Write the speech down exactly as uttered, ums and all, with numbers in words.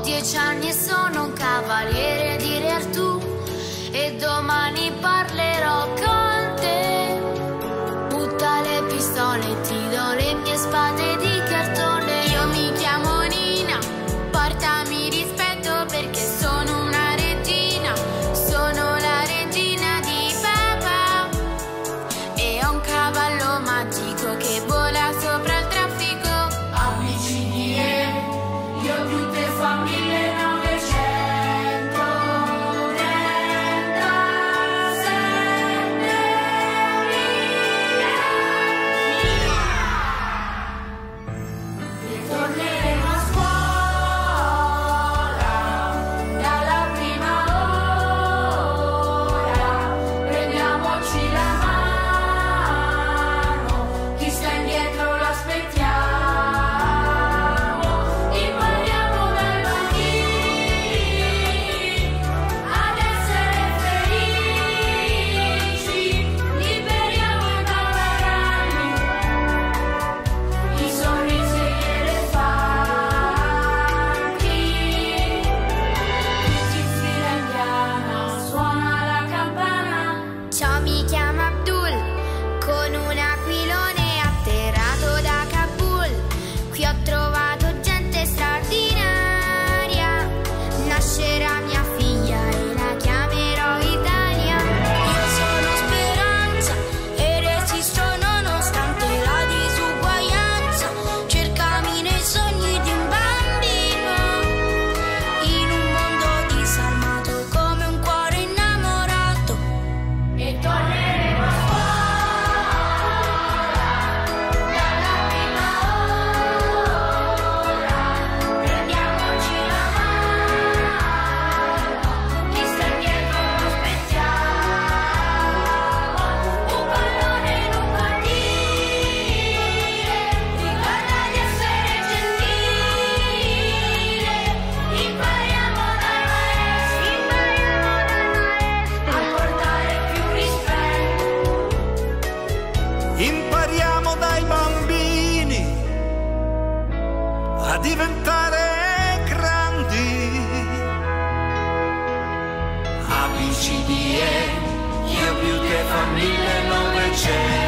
dieci anni e sono un cavaliere di Re Artù e domani parlerò con te. Butta le pistole, ti do le mie spade di cartone. Io mi chiamo Nina, portami rispetto perché sono una regina. Sono la regina di papà e ho un cavallo magico che vola sopra il traffico. A B C D E, io più te fa mille novecento trentasette mila. Ritorneremo a scuola dalla prima ora, prendiamoci la mano, chi sta indietro lo aspettiamo. Impariamo dai bambini ad essere felici, liberiamo i cavalli, i sorrisi e gli elefanti. Tutti in fila indiana, suona la campana. Ciao, mi chiamo Abdul, con un aquilone atterrato da Kabul. Qui ho trovato gente straordinaria. Nascerà mia figlia e la chiamerò Italia. Io sono speranza e resisto nonostante la disuguaglianza. Cercami nei sogni di un bambino, in un mondo disarmato come un cuore innamorato. E torneremo a scuola dalla prima ora, prendiamoci la mano, chi sta indietro lo aspettiamo. Un pallone in un cortile, ricorda di essere gentile. Impariamo dai maestri, a portare più rispetto. Impariamo dai bambini a diventare grandi. A B C D E, io più te fa mille novecento